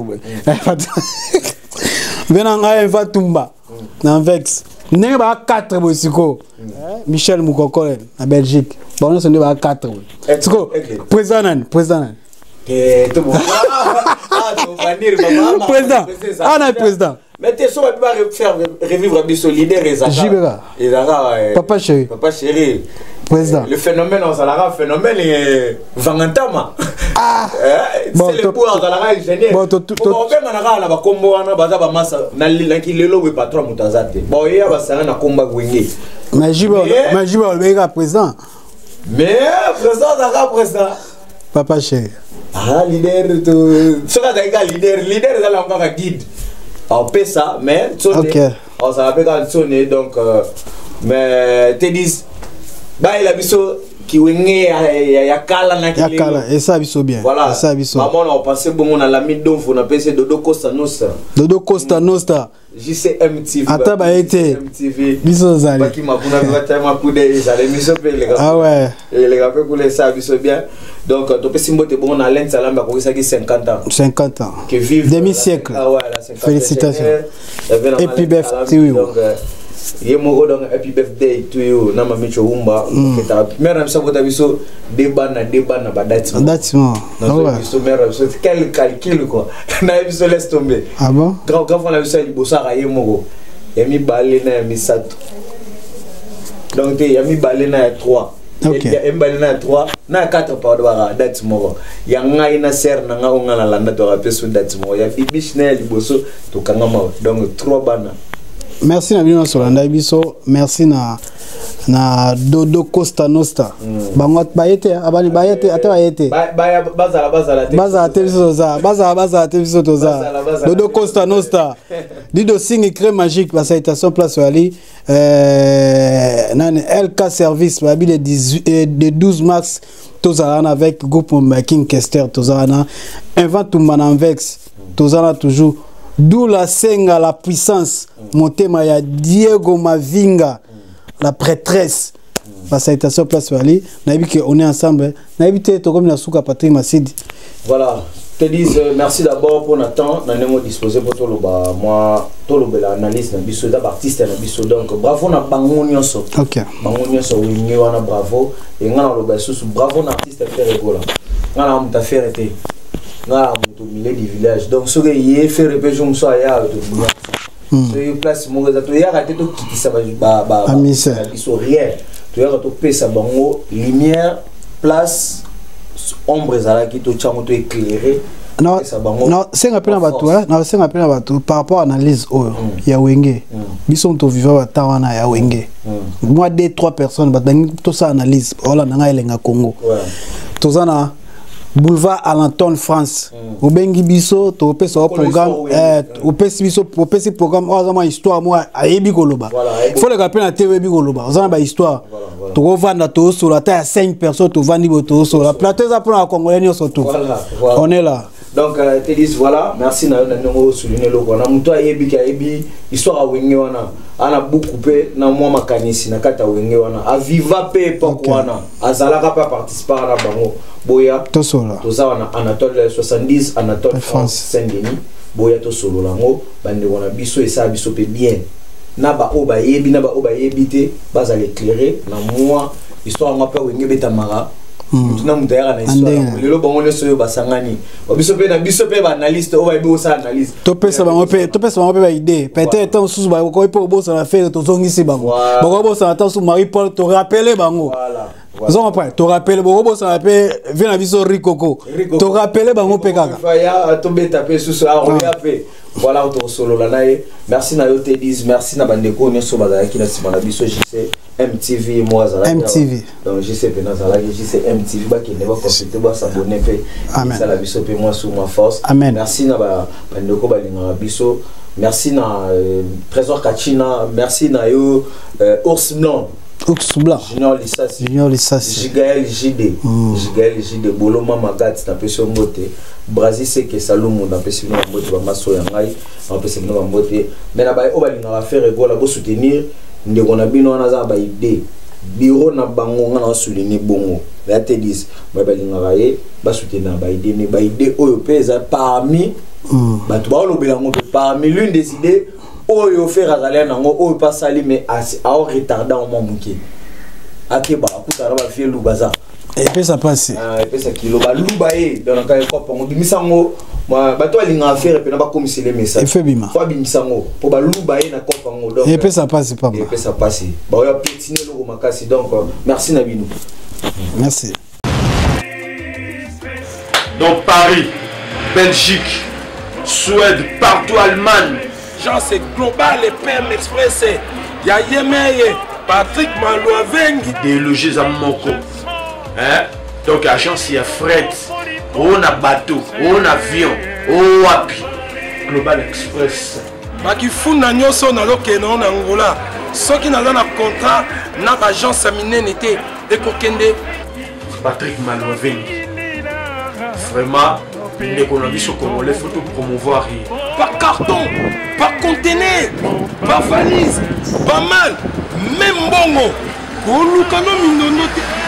Venant à un Fatumba, dans Vex. N'est pas quatre bosiko. Michel Moukokole en Belgique. Bah on est sur bah quatre. Siko président président. Eh tout bon. Ah tu vas venir maman. Président. Ah non président. Mais t'es sûr que tu vas faire revivre biso leader et Zara. Jibera. Et Zara. Papa chéri. Papa chéri. Président. Le phénomène en Zalara, phénomène est Vangantama. Ah! C'est le pouvoir en Zalara, il génie. Bon, tout. On fait un na ba combo wana baza ba massa na laki lelo we patron mutazate. Bon, il y a ba sana na comba gwenge. Mais jiba, mais jiba le président. Mais président Zara président. Papa chéri. Ah, leader to. Soka daika leader, leader za la encore guide. On paie ça, mais OK. On ça appelle quand sonner donc mais te dis bah il a biso qui wenge ya kala na kilelo. Ya kala et ça biso bien. Voilà. Ça biso. Maman on pensait bon on a la midon on a pensé Dodo Costa Nostra. Dodo Costa Nostra. J C M T V. Ata ba été. Biso zali. Baki mapuna ba tellement coup de zali miso pe les gars. Ah ouais. Et les gars fait couler ça biso bien. Donc to pe simbo te bon on a l'Inde Salamba ko ça qui cinquante ans. cinquante ans. Que vive demi siècle. Ah ouais la cinquante. Félicitations. Et puis bef oui. Yemo donc happy birthday to you na mamicho umba keta mera msa bota biso débat na débat na badati badati mo ouais biso mera biso quel calcul quoi na biso laisse tomber. Ah bon quand quand on a biso libosa ka yemo yami balé na yami sato donc te yami balé na trois. OK yami balé na trois na quatre pa ba date mo ya ngai na ser na nga ngala landa to rapeso date mo ya bibish na liboso to kangama donc trois bana. Merci na bino solanda biso, merci na na Dodo Costa Nostra. Bango bayete abali bayete ata bayete. Ba bazala bazala te. Bazala te biso za, bazala bazala te biso toza. Dodo Costa Nostra. Dido signe crème magique parce que station place ali euh nan L K service babi le de douze mars tozana avec groupe King Kester tozana invente en Vex tozana toujours. D'où la senga, la puissance. Montema ya Diego Mavinga, la prêtresse. La salutation place Wali. On est ensemble. Naïbité, comme la souka Patrick Massidi. Voilà. Je te dis euh, merci d'abord pour notre temps. Nous sommes disposés pour tout le bas. Moi, tout le bas, l'analyse, nous artiste, donc bravo na bango nyonso. OK. Bango nyonso, oui, wana bravo. Et nous avons le bravo na artiste faire rigola. Nous avons ta faire été. Na au milieu du village donc ce que y fait repérer on soit ya to ce place mo za to ya raté to kitisa ba ba ba ils sont rien to ya to pesa bango lumière place ombre za la ki to chango to éclairer non non c'est un peu na bato hein non c'est un peu na bato par rapport à analyse oh ya wenge biso to vivre ba tawana ya wenge moi deux trois personnes ba to ça analyse ola na nga elenga Congo to ça na boulevard Alenton France au bengi biso to pesa au programme euh au pesa biso au pesa programme oh zama histoire moi ayebi koloba faut le rappeler na T V bi koloba zama ba histoire to vendre to sur la taille cinq personnes to vendre boto sur la plateau ça pour la congolais ni surtout on est là donc euh, te dis voilà merci na na ngo souligner loko na muto ayebi ka ayebi histoire a wenge wana ana beaucoup pe na moi makanisi na kata wenge wana aviva pe pokwana azalaka pa participer na bango boya to solo to za wana Anatole soixante-dix Anatole France Saint-Denis boya to solo lango bande wana biso esa biso pe bien na ba o ba yebi na ba o ba yebite baza l'éclairer na moi histoire nga pe wenge betamara tuna mutayaka na histoire lelo bango le soyo basangani biso pe na biso pe ba analyste o ba ibo sa analyse to pesa bango pe to pesa bango pe ba idée peut-être tant sous ba ko pe bo sa faire to zongisi bango bango bo sa tant sous Marie Paul to rappeler bango voilà Zon après, tu rappelles, bon, ça appelle, viens à viso Ricoko. Tu rappelles, bon, Pekaka. Faya, tomber taper sous ça, on l'a fait. Voilà, on te solo la naïe. Merci na yo te dis, merci na bandeko, on est sur Bazara qui n'a si mal biso, je sais M T V, moi, Zala. M T V. Donc, je sais Penazala, je sais M T V, bah, qui ne va pas consulter, bah, s'abonner, fait. Amen. Ça la biso, puis moi, sous ma force. Amen. Merci na bandeko, bah, l'ingara biso. Merci na Trésor Kachina, merci na yo Ours Blanc. Ours Blanc. Junior Lissassi. Junior Lissassi. Jigaël J D. Jigaël J D. Boloma Magat, t'as pu se monter. Brasil, c'est que Salomon, t'as pu se monter. Bamaso Yangai, t'as pu se monter. Mais là-bas, on va faire affaire et go là-bas soutenir. Nous avons bien on a une idée. Bureau na bango on a souligné bongo. Là te dis, moi ben l'ingaraye, bah soutenir ba idée, ne ba idée au pesa parmi. Bah tu vas le belango parmi l'une des idées. Oh, il fait razaler nango, oh, il passe à lui, mais à retardant au moment où Akeba, Akutara va faire l'oubaza. Et puis ça passe. Ah, et puis ça qui l'ouba, l'oubaye, dans le cas de quoi, on dit misango, moi, bah toi, il y a affaire, et puis on va comme si les messages. Et fait bima. Faut bimisango, pour bah l'oubaye, na quoi, on et puis ça passe, pas mal. Et puis ça passe. Bah, on a pétiné le Romakasi, donc, merci Nabinou. Merci. Donc, Paris, Belgique, Suède, partout Allemagne. Jean, c'est global et P M Express. Il y a Yemeye, Patrick Malouavengi. Délogés à Moko. Hein? Donc, la chance, il y a fret, on a bateau, on a avion, on a wapi. Global Express. Baki funda nyoso na lokeno na Angola. Ceux qui n'ont pas de contrat, n'a pas agence minée été ekokende. Patrick Malouavengi. Vraiment. L'économie sur Congolais, il faut tout promouvoir. Par carton, par conteneur, par valise, pas mal, même bongo. On nous connaît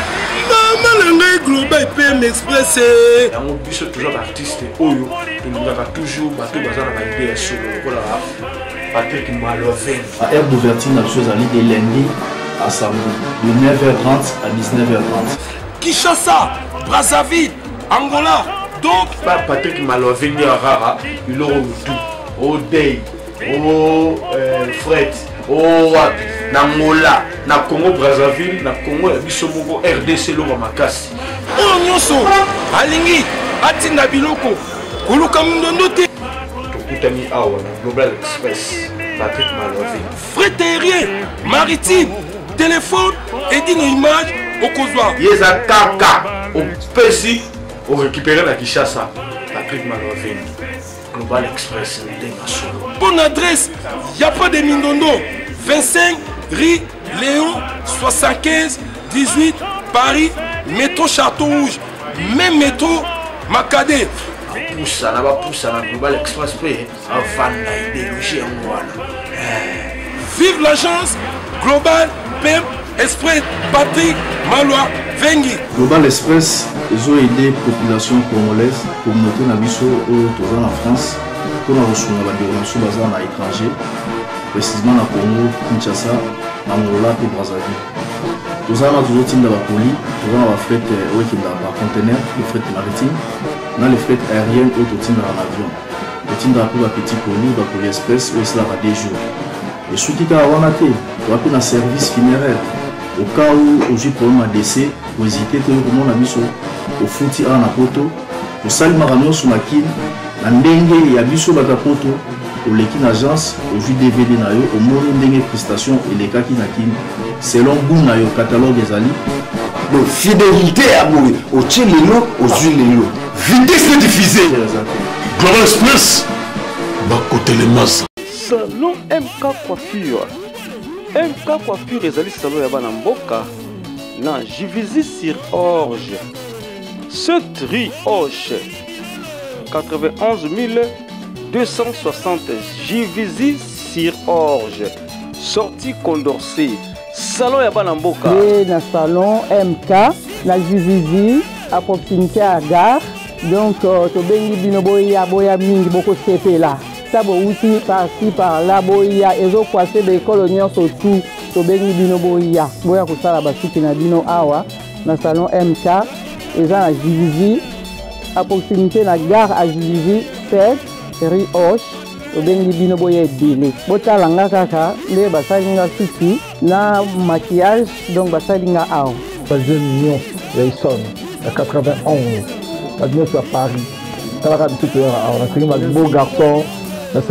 un global P M Express. On bise toujours d'artistes. Oyo, nous avons toujours bateau bazar à l'idée sur le Patrick Malouavengi. À aire d'ouverture, la chose allait de lundi à samedi, de neuf heures trente à dix-neuf heures trente. Kinshasa, Brazzaville, Angola. Donc, pas Patrick Malouavengi à Rara, il aura tout. Au Day, au Fred, au Nangola, na Congo Brazzaville, na Congo Bisomoko, R D C Loma Makasi. Oh Nyoso, Alingi, Atina Biloko, Kuluka Mundonote. Tokutani Awa, Global Express, Patrick Malouavengi. Frais terrien, maritime, téléphone, édine image, au Kozwa. Yeza Kaka, au Pessi. On récupère la Kinshasa, Patrick Malouavengi, Global Express, bonne adresse, il n'y a pas de Mindondo, vingt-cinq rue Léon, soixante-quinze dix-huit, Paris, métro Château Rouge, même métro Macadé. Poussa, là bas poussa, la Global Express, avant d'idéologie en voilà. Vive l'agence Global P M Express, Patrick Malouavengi. Global Express, ils ont aidé la population congolaise, la communauté Nabiso, en France, pour la reçu des relations basées à l'étranger, précisément au Congo, Kinshasa, Angola et Brazzaville. Nous avons toujours été dans la poli, nous avons fait des conteneurs, les frais maritimes, nous avons les frais aériens et nous dans l'avion. Nous avons fait des petits polis, des polis express, où cela va des jours. Et ce qui est à Wanate, nous avons fait un service funéraire. Au cas où j'ai problème à décès, vous hésitez que comment on a mis au fouti à la poto, au salle marano sur ma kin, la dengue et à biso bata poto, au l'équipe agence, au jus D V D nayo, au monde dengue prestation et les cas qui n'a kin, selon goût nayo catalogue des ali, donc fidélité à boy au tchelelo aux huiles vitesse de diffuser Global Express bas côté les masses salon M K coiffure M K coiffure ezali salon ya bana mboka na Jivizi sur Orge sept rue Hoche quatre-vingt-onze mille deux cent soixante Jivizi sur Orge sortie Condorcet salon ya bana mboka et na salon M K na Jivizi à proximité à gare donc to bengi bino boya boya mingi boko sepela ça bo outil par-ci par là boya ezo kwase be colonial surtout to bengi bino boya boya ko sala basuki na bino awa na salon M K eza na Jivizi à proximité na gare à Jivizi sept rue Hoche to bengi bino boya ebele botalanga kaka nde basalinga suki na maquillage donc basalinga awa jeune million Rayson à quatre-vingt-onze à Paris on a un beau garçon on a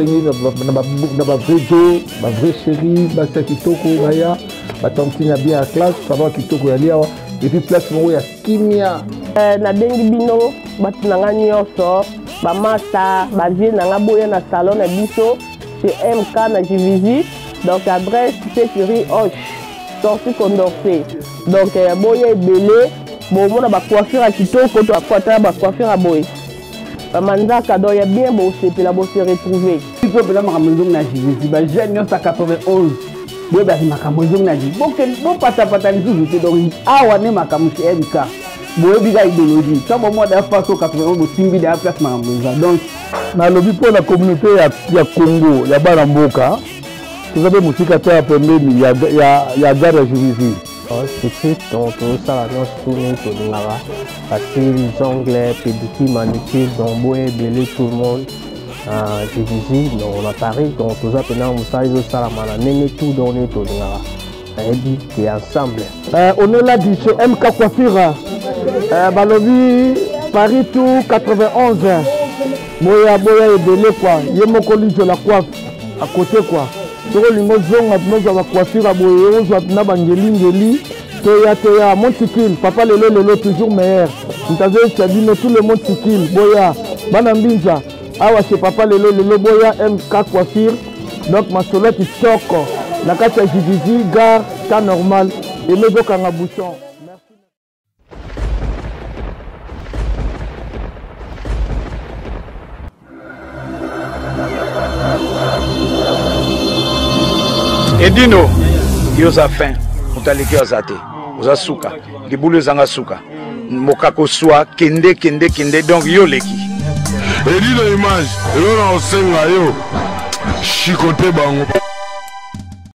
un vrai Joe un vrai chéri un kitoko baya ma tante bien à classe savoir kitoko ya liawa et puis place mo ya kimia na bengi bino batunanga nyonso ba masa ba vie nanga boya na salon na biso chez M K na Jivizi donc adresse c'est rue Hoche sortie Condorcet donc boya ebele bon mona ba coiffure à kitoko to akwata ba coiffure à boy ba manzaka do ya bien bo sepela bo se retrouver to pela makambo na Jivizi ba jeune nyonso quatre-vingt-onze boye ba makambo na Jivizi bon bon pata pata nzuzu te donc awa ne makambo chez M K boye biga idéologie ça bon moi da façon quatre-vingt-onze bo simbi da place makambo donc na lobi pour la communauté ya ya Congo ya bana mboka tuzabe musika ta pembeni ya ya ya gare ya Jivizi. C'est tout, donc ça la noce tout le monde au Nara. Parce que les anglais, pédicures, manucures, donc belé tout le monde. J'ai visité, donc on a Paris, donc tout ça pendant on s'arrive au Salamana, n'est tout donné au Nara. On dit qu'il est ensemble. On est là du chez M K Coiffure. Balobi Paris tout quatre-vingt-onze. Boya boya et belé quoi. Yemokoli de la coiffe à côté quoi. Toko lingo zonga tunoza ba coiffure boye ozwa na bangeli ngeli toya toya montikil papa lelo lelo toujours meilleur ntaze chabino tout le monde tikil boya bana mbinza awa chez papa lelo lelo boya M K coiffure donc ma solo qui toko na kati ya Jivizi gare temps normal et mezo kanga bouchon. Edino yoza fin utaliki azate oza suka libulu zanga suka mokako swa kende kende kende donc yo leki Edino image elona osenga yo chikote bango